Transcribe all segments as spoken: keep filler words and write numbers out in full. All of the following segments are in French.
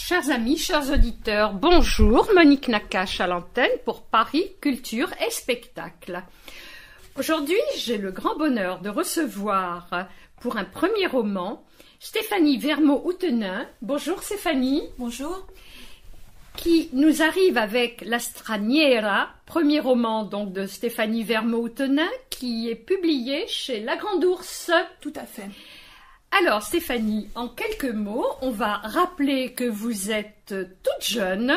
Chers amis, chers auditeurs, bonjour, Monique Nakache à l'antenne pour Paris Culture et Spectacle. Aujourd'hui, j'ai le grand bonheur de recevoir pour un premier roman Stéphanie Vermont-Houtenin. Bonjour Stéphanie. Bonjour. Qui nous arrive avec La Straniera, premier roman donc de Stéphanie Vermont-Houtenin qui est publié chez La Grande Ourse. Tout à fait. Alors Stéphanie, en quelques mots, on va rappeler que vous êtes toute jeune,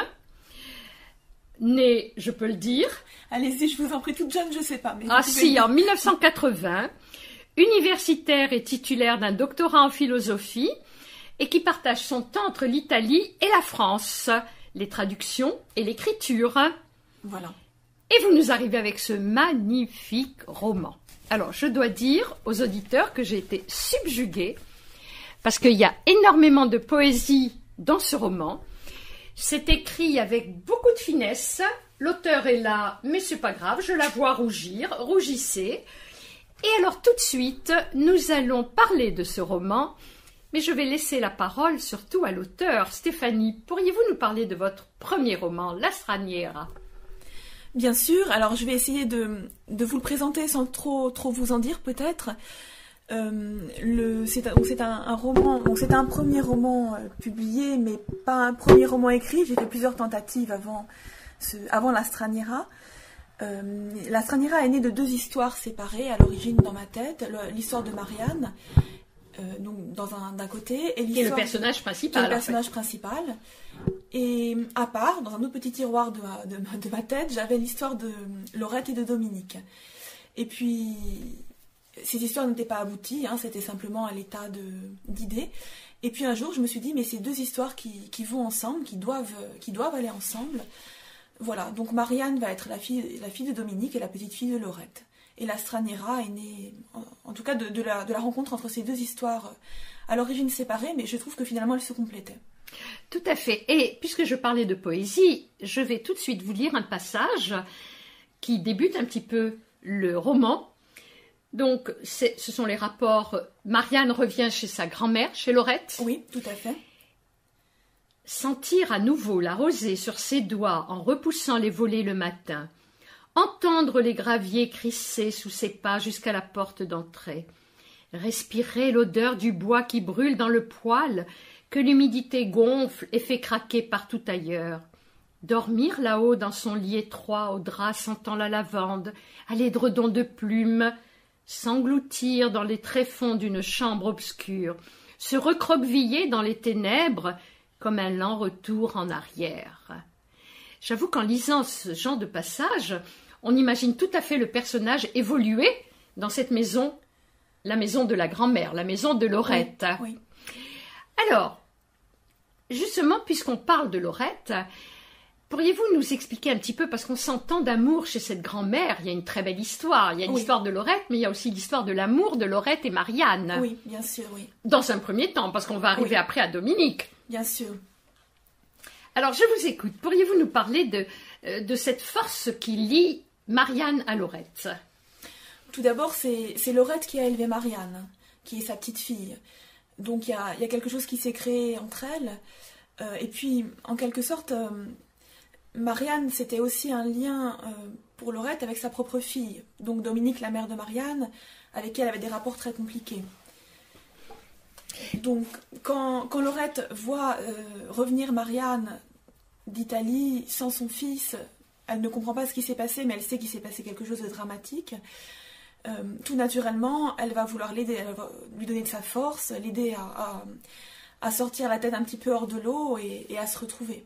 née, je peux le dire. Allez-y, je vous en prie, toute jeune, je sais pas. Mais ah si, en mille neuf cent quatre-vingts, universitaire et titulaire d'un doctorat en philosophie et qui partage son temps entre l'Italie et la France, les traductions et l'écriture. Voilà. Et vous nous arrivez avec ce magnifique roman. Alors, je dois dire aux auditeurs que j'ai été subjuguée parce qu'il y a énormément de poésie dans ce roman. C'est écrit avec beaucoup de finesse. L'auteur est là, mais c'est pas grave, je la vois rougir. Rougissez. Et alors, tout de suite, nous allons parler de ce roman, mais je vais laisser la parole surtout à l'auteur. Stéphanie, pourriez-vous nous parler de votre premier roman, La Straniera ? Bien sûr, alors je vais essayer de, de vous le présenter sans trop, trop vous en dire peut-être. Euh, le, c'est un, c'est un, un roman, bon, c'est un premier roman euh, publié, mais pas un premier roman écrit. J'ai fait plusieurs tentatives avant, ce, avant La Straniera. Euh, La Straniera est née de deux histoires séparées à l'origine dans ma tête. Le, l'histoire de Marianne, euh, donc dans un, d'un côté, et l'histoire... Qui est le personnage principal. Qui est le personnage en fait. principal. Et à part, dans un autre petit tiroir de ma, de, de ma tête, j'avais l'histoire de Laurette et de Dominique. Et puis, ces histoires n'étaient pas abouties, hein, c'était simplement à l'état de, d'idées. Et puis un jour, je me suis dit, mais ces deux histoires qui, qui vont ensemble, qui doivent, qui doivent aller ensemble. Voilà, donc Marianne va être la fille, la fille de Dominique et la petite fille de Laurette. Et La Straniera est née, en, en tout cas, de, de, la, de la rencontre entre ces deux histoires à l'origine séparées, mais je trouve que finalement elles se complétaient. Tout à fait. Et puisque je parlais de poésie, je vais tout de suite vous lire un passage qui débute un petit peu le roman. Donc, c'est, ce sont les rapports. Marianne revient chez sa grand-mère, chez Laurette. Oui, tout à fait. Sentir à nouveau la rosée sur ses doigts en repoussant les volets le matin. Entendre les graviers crisser sous ses pas jusqu'à la porte d'entrée. Respirer l'odeur du bois qui brûle dans le poêle, que l'humidité gonfle et fait craquer partout ailleurs. Dormir là-haut dans son lit étroit, au drap sentant la lavande, à l'édredon de plumes, s'engloutir dans les tréfonds d'une chambre obscure, se recroqueviller dans les ténèbres comme un lent retour en arrière. J'avoue qu'en lisant ce genre de passage, on imagine tout à fait le personnage évoluer dans cette maison, la maison de la grand-mère, la maison de Laurette. Oui, oui. Alors, justement, puisqu'on parle de Laurette, pourriez-vous nous expliquer un petit peu, parce qu'on sent tant d'amour chez cette grand-mère, il y a une très belle histoire, il y a l'histoire oui. de Laurette, mais il y a aussi l'histoire de l'amour de Laurette et Marianne. Oui, bien sûr, oui. Dans un premier temps, parce qu'on va arriver oui. après à Dominique. Bien sûr. Alors, je vous écoute. Pourriez-vous nous parler de, de cette force qui lie Marianne à Laurette ? Tout d'abord, c'est, c'est Laurette qui a élevé Marianne, qui est sa petite fille. Donc il y a, y a quelque chose qui s'est créé entre elles. Euh, et puis, en quelque sorte, euh, Marianne, c'était aussi un lien euh, pour Laurette avec sa propre fille. Donc Dominique, la mère de Marianne, avec qui elle avait des rapports très compliqués. Donc quand, quand Laurette voit euh, revenir Marianne d'Italie sans son fils, elle ne comprend pas ce qui s'est passé, mais elle sait qu'il s'est passé quelque chose de dramatique. Euh, tout naturellement, elle va vouloir l'aider, elle va lui donner de sa force, l'aider à, à, à sortir la tête un petit peu hors de l'eau et, et à se retrouver.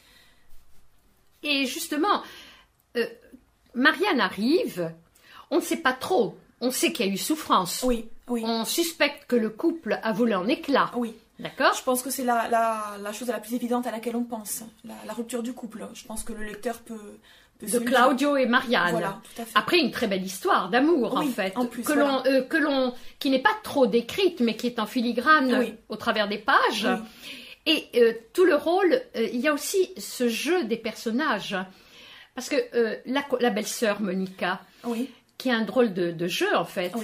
Et justement, euh, Marianne arrive, on ne sait pas trop, on sait qu'il y a eu souffrance. Oui, oui. On suspecte que le couple a volé en éclats. Oui. D'accord ? Je pense que c'est la, la, la chose la plus évidente à laquelle on pense, la, la rupture du couple. Je pense que le lecteur peut... de Claudio et Marianne. Voilà, tout à fait. Après une très belle histoire d'amour oui, en fait, en plus, que voilà. l'on, euh, que l'on, qui n'est pas trop décrite, mais qui est en filigrane oui. au travers des pages. Oui. Et euh, tout le rôle, euh, il y a aussi ce jeu des personnages, parce que euh, la, la belle-sœur Monica, oui. qui a un drôle de, de jeu en fait. Oui.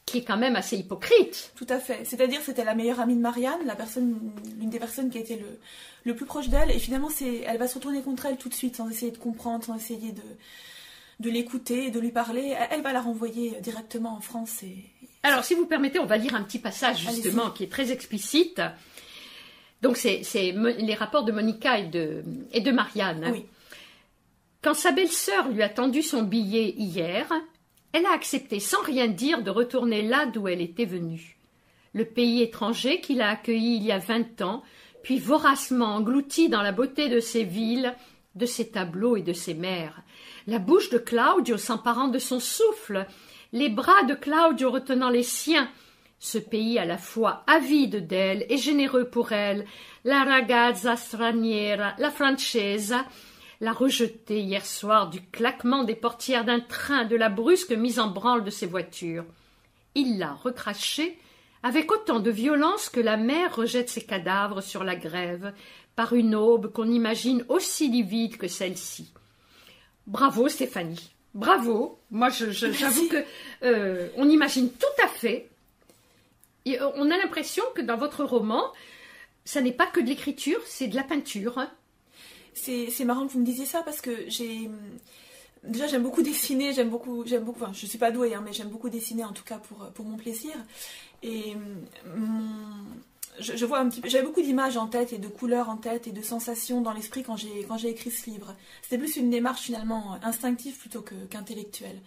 qui est quand même assez hypocrite. Tout à fait. C'est-à-dire, c'était la meilleure amie de Marianne, la personne, l'une des personnes qui a été le, le plus proche d'elle. Et finalement, c'est, elle va se retourner contre elle tout de suite, sans essayer de comprendre, sans essayer de, de l'écouter, de lui parler. Elle, elle va la renvoyer directement en France. Et... Alors, si vous permettez, on va lire un petit passage, justement, Allez-y. Qui est très explicite. Donc, c'est, c'est les rapports de Monica et de, et de Marianne. Oui. Quand sa belle-sœur lui a tendu son billet hier, elle a accepté sans rien dire de retourner là d'où elle était venue. Le pays étranger qui l'a accueillie il y a vingt ans, puis voracement englouti dans la beauté de ses villes, de ses tableaux et de ses mers. La bouche de Claudio s'emparant de son souffle, les bras de Claudio retenant les siens, ce pays à la fois avide d'elle et généreux pour elle, la ragazza straniera, la francesa, l'a rejetée hier soir du claquement des portières d'un train, de la brusque mise en branle de ses voitures. Il l'a recrachée avec autant de violence que la mer rejette ses cadavres sur la grève, par une aube qu'on imagine aussi livide que celle-ci. Bravo Stéphanie, bravo. Moi, je, je, j'avoue que euh, on imagine tout à fait. Et on a l'impression que dans votre roman, ça n'est pas que de l'écriture, c'est de la peinture. Hein. C'est, c'est marrant que vous me disiez ça parce que j'ai... Déjà, j'aime beaucoup dessiner, j'aime beaucoup... J'aime beaucoup enfin, je ne suis pas douée, hein, mais j'aime beaucoup dessiner, en tout cas pour, pour mon plaisir. Et mon... je, je vois un petit peu... J'avais beaucoup d'images en tête et de couleurs en tête et de sensations dans l'esprit quand j'ai, quand j'ai écrit ce livre. C'était plus une démarche finalement instinctive plutôt que, qu'intellectuelle.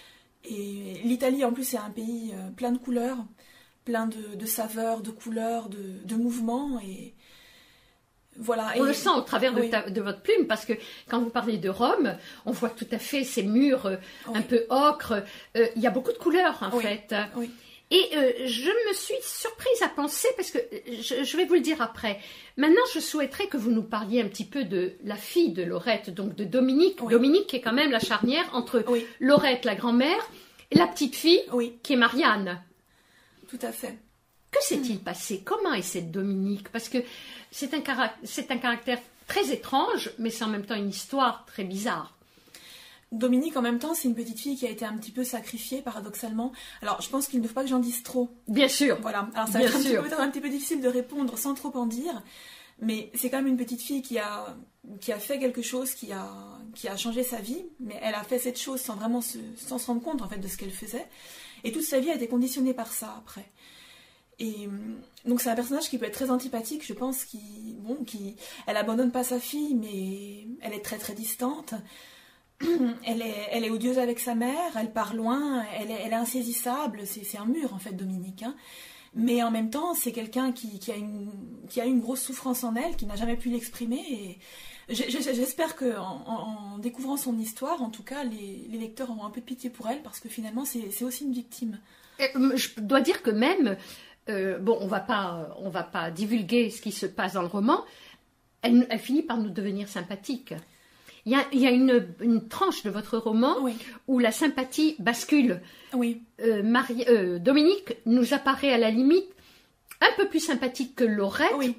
Et l'Italie, en plus, c'est un pays plein de couleurs, plein de, de saveurs, de couleurs, de, de mouvements et... Voilà, on et... le sent au travers de, oui. ta, de votre plume, parce que quand vous parlez de Rome, on voit tout à fait ces murs euh, oui. un peu ocre. Euh, il y a beaucoup de couleurs, en oui. fait. Oui. Et euh, je me suis surprise à penser, parce que je, je vais vous le dire après. Maintenant, je souhaiterais que vous nous parliez un petit peu de la fille de Laurette, donc de Dominique. Oui. Dominique qui est quand même la charnière entre oui. Laurette, la grand-mère, et la petite fille, oui. qui est Marianne. Tout à fait. Que s'est-il passé? Comment est cette Dominique? Parce que c'est un, c'est un caractère très étrange, mais c'est en même temps une histoire très bizarre. Dominique, en même temps, c'est une petite fille qui a été un petit peu sacrifiée, paradoxalement. Alors, je pense qu'il ne faut pas que j'en dise trop. Bien sûr. Voilà. Alors, ça va être un petit, peu, un petit peu difficile de répondre sans trop en dire, mais c'est quand même une petite fille qui a, qui a fait quelque chose, qui a, qui a changé sa vie, mais elle a fait cette chose sans vraiment se, sans se rendre compte, en fait, de ce qu'elle faisait. Et toute sa vie a été conditionnée par ça, après. Et donc c'est un personnage qui peut être très antipathique, je pense, qui, bon, qui, elle abandonne pas sa fille, mais elle est très très distante. Elle est, elle est odieuse avec sa mère, elle part loin, elle est, elle est insaisissable. C'est, c'est un mur en fait, Dominique. Hein. Mais en même temps, c'est quelqu'un qui, qui a une, qui a une grosse souffrance en elle, qui n'a jamais pu l'exprimer. Et j'espère que en, en découvrant son histoire, en tout cas, les, les lecteurs auront un peu de pitié pour elle, parce que finalement, c'est, c'est aussi une victime. Et je dois dire que même Euh, bon, on va pas, on va pas divulguer ce qui se passe dans le roman. Elle, elle finit par nous devenir sympathique. Il y a, il y a une, une tranche de votre roman oui. où la sympathie bascule. Oui. Euh, Marie, euh, Dominique nous apparaît à la limite un peu plus sympathique que Laurette, oui.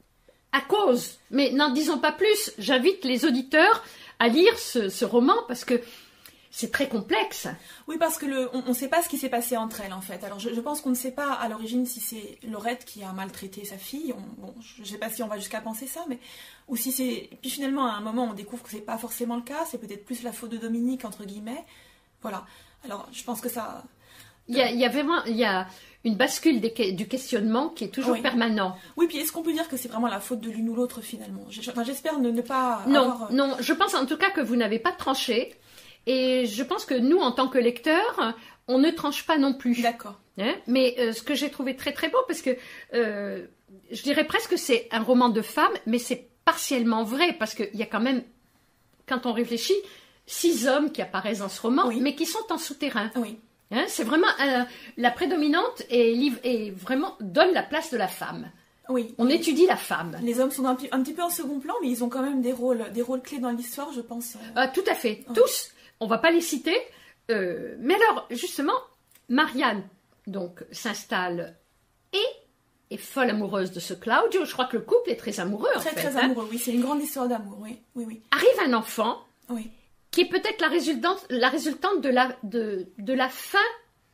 à cause. Mais n'en disons pas plus. J'invite les auditeurs à lire ce, ce roman parce que c'est très complexe. Oui, parce que le, on ne sait pas ce qui s'est passé entre elles, en fait. Alors, je, je pense qu'on ne sait pas à l'origine si c'est Laurette qui a maltraité sa fille. On, bon, je ne sais pas si on va jusqu'à penser ça, mais ou si c'est. Puis finalement, à un moment, on découvre que c'est pas forcément le cas. C'est peut-être plus la faute de Dominique entre guillemets. Voilà. Alors, je pense que ça. Il y a, il y a vraiment, il y a une bascule des, du questionnement qui est toujours oui. permanent. Oui, puis est-ce qu'on peut dire que c'est vraiment la faute de l'une ou l'autre finalement? Enfin, j'espère ne, ne pas. Non, avoir... non. Je pense en tout cas que vous n'avez pas tranché. Et je pense que nous, en tant que lecteurs, on ne tranche pas non plus. D'accord. Hein, mais euh, ce que j'ai trouvé très très beau, parce que euh, je dirais presque que c'est un roman de femme, mais c'est partiellement vrai, parce qu'il y a quand même, quand on réfléchit, six hommes qui apparaissent dans ce roman, oui. mais qui sont en souterrain. Oui. Hein, c'est vraiment euh, la prédominante et, et vraiment donne la place de la femme. Oui. On étudie la femme. Les hommes sont un, un petit peu en second plan, mais ils ont quand même des rôles, des rôles clés dans l'histoire, je pense. Ah, tout à fait. Oui. Tous. On ne va pas les citer. Euh, mais alors, justement, Marianne donc, s'installe et est folle amoureuse de ce Claudio. Je crois que le couple est très amoureux, très, en fait. Très, très amoureux, hein. Oui. C'est une grande histoire d'amour, oui. oui, oui. Arrive un enfant oui. qui est peut-être la résultante, la résultante de, la, de, de la fin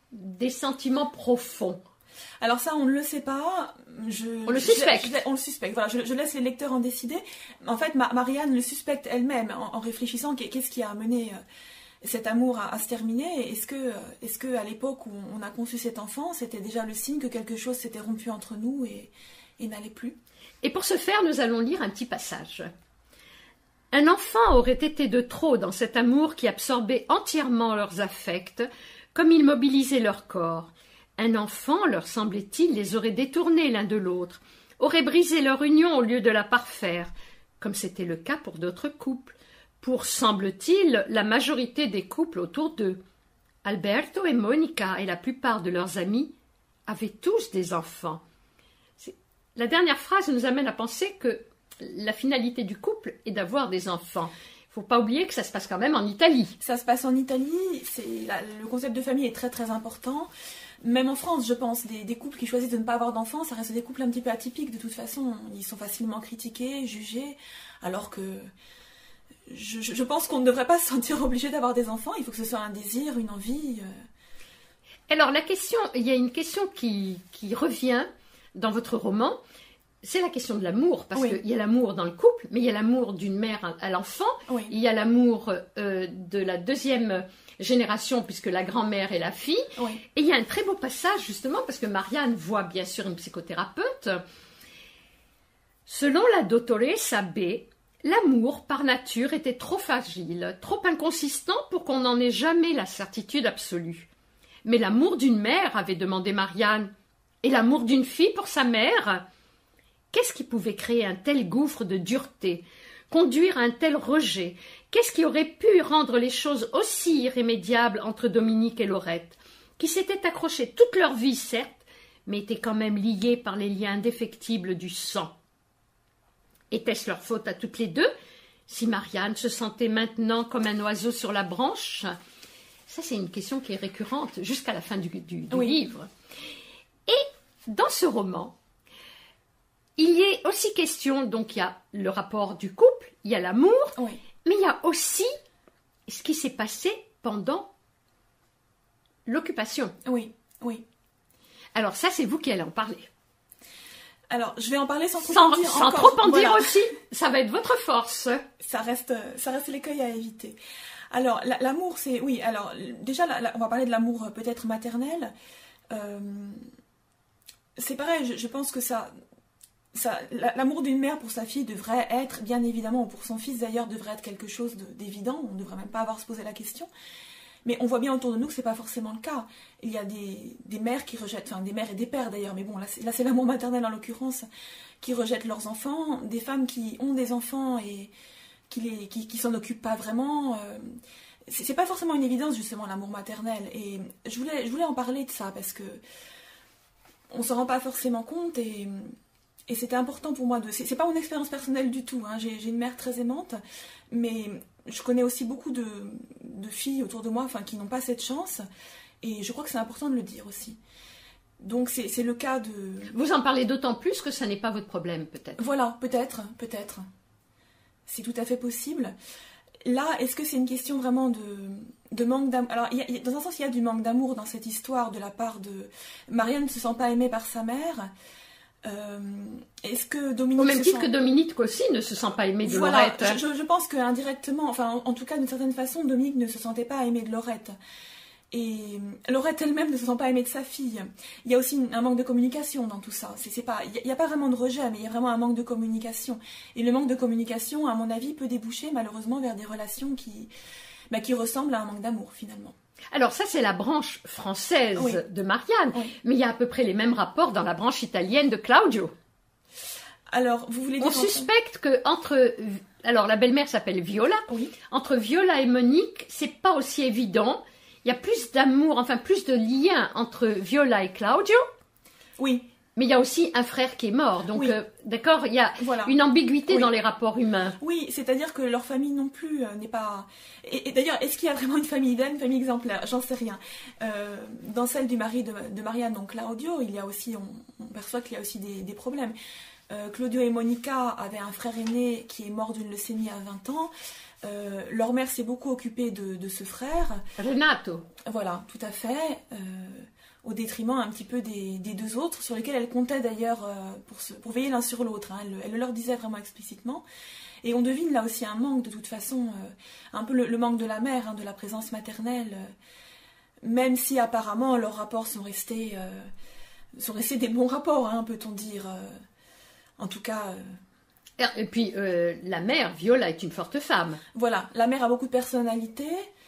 des sentiments profonds? Alors ça, on ne le sait pas. Je, on le je, suspecte. Je, je, on le suspecte. Voilà, je, je laisse les lecteurs en décider. En fait, Ma, Marianne le suspecte elle-même en, en réfléchissant qu'est-ce qui a amené euh, cet amour à, à se terminer. Est-ce que, est-ce que à l'époque où on a conçu cet enfant, c'était déjà le signe que quelque chose s'était rompu entre nous et, et n'allait plus? Et pour ce faire, nous allons lire un petit passage. Un enfant aurait été de trop dans cet amour qui absorbait entièrement leurs affects, comme il mobilisait leur corps. Un enfant, leur semblait-il, les aurait détournés l'un de l'autre, aurait brisé leur union au lieu de la parfaire, comme c'était le cas pour d'autres couples, pour, semble-t-il, la majorité des couples autour d'eux. Alberto et Monica et la plupart de leurs amis avaient tous des enfants. La dernière phrase nous amène à penser que la finalité du couple est d'avoir des enfants. Il ne faut pas oublier que ça se passe quand même en Italie. Ça se passe en Italie, c'est la, le concept de famille est très très important. Même en France, je pense, des, des couples qui choisissent de ne pas avoir d'enfants, ça reste des couples un petit peu atypiques de toute façon. Ils sont facilement critiqués, jugés, alors que je, je pense qu'on ne devrait pas se sentir obligé d'avoir des enfants. Il faut que ce soit un désir, une envie. Euh... Alors la question, il y a une question qui, qui revient dans votre roman. C'est la question de l'amour, parce oui. qu'il y a l'amour dans le couple, mais il y a l'amour d'une mère à l'enfant, oui. il y a l'amour euh, de la deuxième génération, puisque la grand-mère est la fille, oui. et il y a un très beau passage, justement, parce que Marianne voit bien sûr une psychothérapeute. Selon la dottoressa B, l'amour, par nature, était trop fragile, trop inconsistant pour qu'on n'en ait jamais la certitude absolue. Mais l'amour d'une mère, avait demandé Marianne, et l'amour d'une fille pour sa mère? Qu'est-ce qui pouvait créer un tel gouffre de dureté, conduire à un tel rejet? Qu'est-ce qui aurait pu rendre les choses aussi irrémédiables entre Dominique et Laurette, qui s'étaient accrochés toute leur vie, certes, mais étaient quand même liés par les liens indéfectibles du sang? Était-ce leur faute à toutes les deux, si Marianne se sentait maintenant comme un oiseau sur la branche? Ça, c'est une question qui est récurrente jusqu'à la fin du, du, du oui. livre. Et dans ce roman, il y est aussi question, donc il y a le rapport du couple, il y a l'amour, oui. mais il y a aussi ce qui s'est passé pendant l'occupation. Oui, oui. Alors ça, c'est vous qui allez en parler. Alors, je vais en parler sans trop sans, en dire sans encore. trop en voilà. dire aussi. Ça va être votre force. Ça reste, ça reste l'écueil à éviter. Alors, la, l'amour, c'est... Oui, alors, déjà, la, la, on va parler de l'amour peut-être maternel. Euh, c'est pareil, je, je pense que ça... Ça, l'amour d'une mère pour sa fille devrait être, bien évidemment, ou pour son fils d'ailleurs, devrait être quelque chose de, d'évident. On ne devrait même pas avoir à se poser la question. Mais on voit bien autour de nous que ce n'est pas forcément le cas. Il y a des, des mères qui rejettent, enfin des mères et des pères d'ailleurs, mais bon, là c'est, là c'est l'amour maternel en l'occurrence, qui rejettent leurs enfants, des femmes qui ont des enfants et qui ne qui, qui s'en occupent pas vraiment. Euh, c'est, c'est pas forcément une évidence justement l'amour maternel. Et je voulais, je voulais en parler de ça parce que on ne s'en rend pas forcément compte et... Et c'était important pour moi de... C'est, c'est pas mon expérience personnelle du tout, hein. j'ai, j'ai une mère très aimante, mais je connais aussi beaucoup de, de filles autour de moi enfin, qui n'ont pas cette chance, et je crois que c'est important de le dire aussi. Donc c'est, c'est le cas de... Vous en parlez d'autant plus que ça n'est pas votre problème, peut-être. Voilà, peut-être, peut-être. C'est tout à fait possible. Là, est-ce que c'est une question vraiment de, de manque d'amour? Alors, il y a, dans un sens, il y a du manque d'amour dans cette histoire de la part de... Marianne ne se sent pas aimée par sa mère. Euh, est-ce que Dominique au même titre sent... que Dominique aussi ne se sent pas aimé de voilà, Laurette. Je, je pense qu'indirectement, enfin en, en tout cas d'une certaine façon, Dominique ne se sentait pas aimé de Laurette. Et Laurette elle-même ne se sent pas aimée de sa fille. Il y a aussi un manque de communication dans tout ça. C'est, c'est pas, il n'y a, a pas vraiment de rejet, mais il y a vraiment un manque de communication. Et le manque de communication, à mon avis, peut déboucher malheureusement vers des relations qui, bah, qui ressemblent à un manque d'amour finalement. Alors ça, c'est la branche française oui. de Marianne, oui. mais il y a à peu près les mêmes rapports dans la branche italienne de Claudio. Alors, vous voulez dire... On suspecte que entre... Alors, la belle-mère s'appelle Viola. Oui. Entre Viola et Monique, c'est pas aussi évident. Il y a plus d'amour, enfin plus de lien entre Viola et Claudio. Oui. Mais il y a aussi un frère qui est mort. Donc, oui. euh, d'accord, il y a voilà. une ambiguïté oui. dans les rapports humains. Oui, c'est-à-dire que leur famille non plus euh, n'est pas... Et, et d'ailleurs, est-ce qu'il y a vraiment une famille idéale, une famille exemplaire? J'en sais rien. Euh, dans celle du mari de, de Marianne, donc Claudio, il y a aussi, on, on perçoit qu'il y a aussi des, des problèmes. Euh, Claudio et Monica avaient un frère aîné qui est mort d'une leucémie à vingt ans. Euh, leur mère s'est beaucoup occupée de, de ce frère. Renato. Voilà, tout à fait. Euh, au détriment un petit peu des, des deux autres, sur lesquels elle comptait d'ailleurs euh, pour, se, pour veiller l'un sur l'autre. Hein. Elle, elle le leur disait vraiment explicitement. Et on devine là aussi un manque, de toute façon, euh, un peu le, le manque de la mère, hein, de la présence maternelle, euh, même si apparemment leurs rapports sont restés, euh, sont restés des bons rapports, hein, peut-on dire. Euh, en tout cas... Euh... Et puis, euh, la mère, Viola, est une forte femme. Voilà, la mère a beaucoup de personnalité.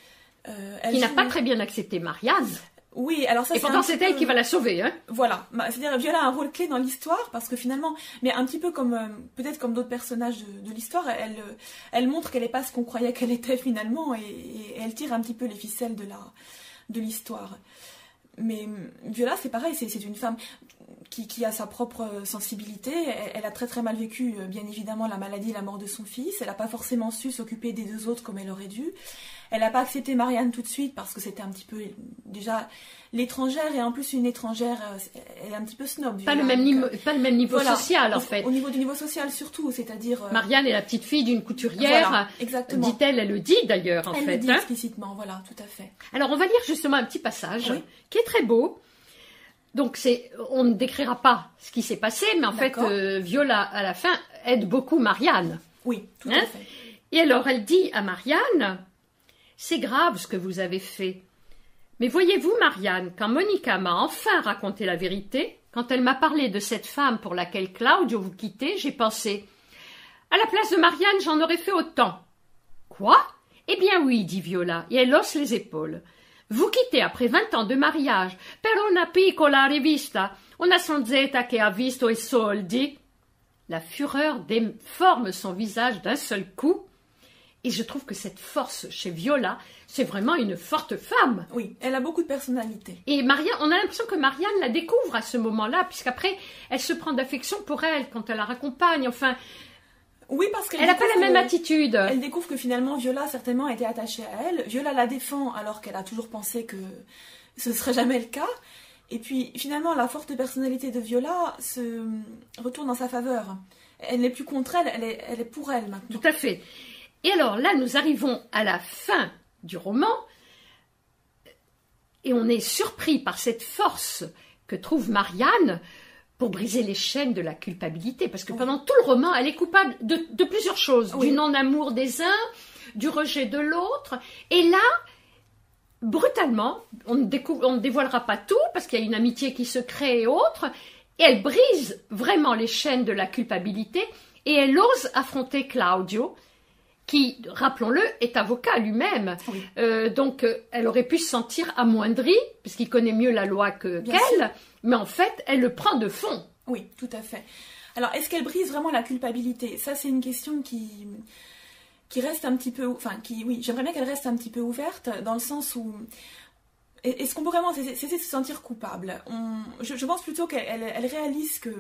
Euh, elle qui joue... n'a pas très bien accepté Marianne. Oui, alors ça et pourtant c'est elle peu... qui va la sauver, hein. Voilà, c'est-à-dire Viola a un rôle clé dans l'histoire parce que finalement, mais un petit peu comme euh, peut-être comme d'autres personnages de, de l'histoire, elle, euh, elle montre qu'elle n'est pas ce qu'on croyait qu'elle était finalement et, et elle tire un petit peu les ficelles de la de l'histoire. Mais Viola, c'est pareil, c'est une femme qui, qui a sa propre sensibilité. Elle, elle a très très mal vécu, bien évidemment, la maladie et la mort de son fils. Elle n'a pas forcément su s'occuper des deux autres comme elle aurait dû. Elle n'a pas accepté Marianne tout de suite parce que c'était un petit peu déjà l'étrangère et en plus une étrangère, elle est un petit peu snob. Pas, le même, niveau, pas le même niveau voilà, social en au, fait. Au niveau du niveau social surtout, c'est-à-dire... Euh... Marianne est la petite fille d'une couturière, voilà, exactement. Dit-elle, elle le dit d'ailleurs en elle fait. Elle le dit hein. explicitement, voilà, tout à fait. Alors on va lire justement un petit passage oui. qui est très beau. Donc c'est, on ne décrira pas ce qui s'est passé, mais en fait euh, Viola à la fin aide beaucoup Marianne. Oui, tout hein à fait. Et alors elle dit à Marianne... C'est grave ce que vous avez fait. Mais voyez-vous, Marianne, quand Monica m'a enfin raconté la vérité, quand elle m'a parlé de cette femme pour laquelle Claudio vous quittait, j'ai pensé « À la place de Marianne, j'en aurais fait autant. » Quoi ? Eh bien oui, dit Viola, et elle hausse les épaules. Vous quittez après vingt ans de mariage, per una piccola rivista, una sonzetta che ha visto i soldi. La fureur déforme son visage d'un seul coup. Et je trouve que cette force chez Viola, c'est vraiment une forte femme. Oui, elle a beaucoup de personnalité. Et Marianne, on a l'impression que Marianne la découvre à ce moment-là, puisqu'après, elle se prend d'affection pour elle quand elle la raccompagne. Enfin, oui, parce qu'elle n'a pas la même que, attitude. Elle découvre que finalement, Viola certainement était attachée à elle. Viola la défend alors qu'elle a toujours pensé que ce ne serait jamais le cas. Et puis, finalement, la forte personnalité de Viola se retourne en sa faveur. Elle n'est plus contre elle, elle est, elle est pour elle maintenant. Tout à fait. Et alors là, nous arrivons à la fin du roman et on est surpris par cette force que trouve Marianne pour briser les chaînes de la culpabilité. Parce que oui. pendant tout le roman, elle est coupable de, de plusieurs choses. Oui. Du non-amour des uns, du rejet de l'autre. Et là, brutalement, on ne, découvre, on ne dévoilera pas tout parce qu'il y a une amitié qui se crée et autres. Et elle brise vraiment les chaînes de la culpabilité et elle ose affronter Claudio, qui, rappelons-le, est avocat lui-même. Oui. Euh, donc, euh, elle aurait pu se sentir amoindrie, puisqu'il connaît mieux la loi que, qu'elle, mais en fait, elle le prend de fond. Oui, tout à fait. Alors, est-ce qu'elle brise vraiment la culpabilité ? Ça, c'est une question qui, qui reste un petit peu... Enfin, qui, oui, j'aimerais bien qu'elle reste un petit peu ouverte, dans le sens où... Est-ce qu'on peut vraiment cesser de se sentir coupable ? On, je, je pense plutôt qu'elle elle, elle réalise que...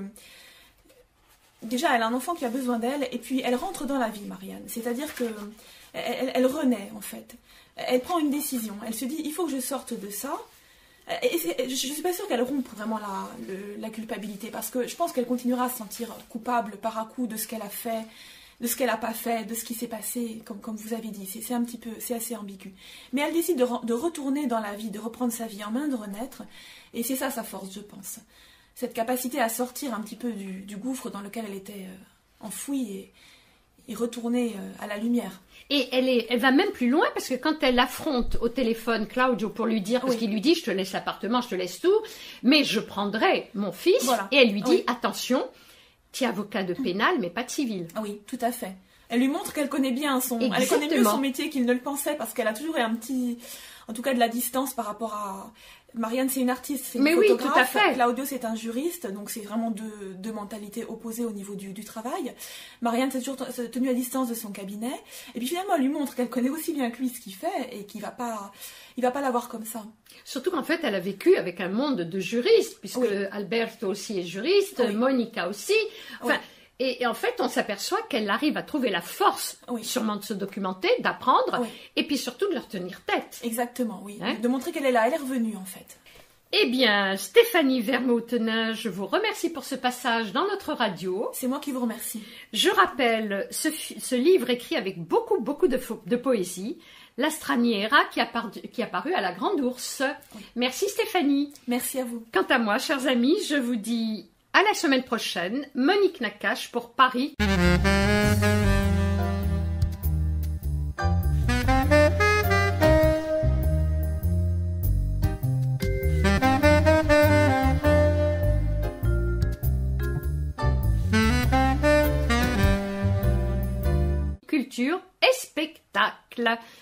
Déjà, elle a un enfant qui a besoin d'elle, et puis elle rentre dans la vie, Marianne. C'est-à-dire que elle, elle renaît, en fait. Elle prend une décision. Elle se dit, il faut que je sorte de ça. Et je ne suis pas sûre qu'elle rompe vraiment la, le, la culpabilité, parce que je pense qu'elle continuera à se sentir coupable par à coup de ce qu'elle a fait, de ce qu'elle n'a pas fait, de ce qui s'est passé, comme, comme vous avez dit. C'est un petit peu, c'est assez ambigu. Mais elle décide de, de retourner dans la vie, de reprendre sa vie en main, de renaître. Et c'est ça sa force, je pense. Cette capacité à sortir un petit peu du, du gouffre dans lequel elle était euh, enfouie et, et retourner euh, à la lumière. Et elle, est, elle va même plus loin parce que quand elle affronte au téléphone Claudio pour lui dire, parce oui. qu'il lui dit, je te laisse l'appartement, je te laisse tout, mais je prendrai mon fils, voilà. Et elle lui dit, oui. attention, tu es avocat de pénal, mais pas de civil. Ah oui, tout à fait. Elle lui montre qu'elle connaît bien son, elle connaît mieux son métier qu'il ne le pensait, parce qu'elle a toujours eu un petit, en tout cas de la distance par rapport à... Marianne, c'est une artiste, c'est une Mais photographe. Oui, tout à fait. Claudio, c'est un juriste, donc c'est vraiment deux, deux mentalités opposées au niveau du, du travail. Marianne s'est toujours tenue à distance de son cabinet. Et puis finalement, elle lui montre qu'elle connaît aussi bien que lui ce qu'il fait et qu'il ne va pas, il va pas la voir comme ça. Surtout qu'en fait, elle a vécu avec un monde de juristes, puisque oui. Alberto aussi est juriste, oui. Monica aussi. Enfin, oui. Et, et en fait, on s'aperçoit qu'elle arrive à trouver la force, oui. sûrement de se documenter, d'apprendre, oui. et puis surtout de leur tenir tête. Exactement, oui. Hein? De montrer qu'elle est là, elle est revenue en fait. Eh bien, Stéphanie Vermoutenin, je vous remercie pour ce passage dans notre radio. C'est moi qui vous remercie. Je rappelle ce, ce livre écrit avec beaucoup, beaucoup de, de poésie, La Straniera, qui a, paru, qui a paru à la Grande Ourse. Oui. Merci Stéphanie. Merci à vous. Quant à moi, chers amis, je vous dis à la semaine prochaine. Monique Nakache pour Paris. Culture et spectacle.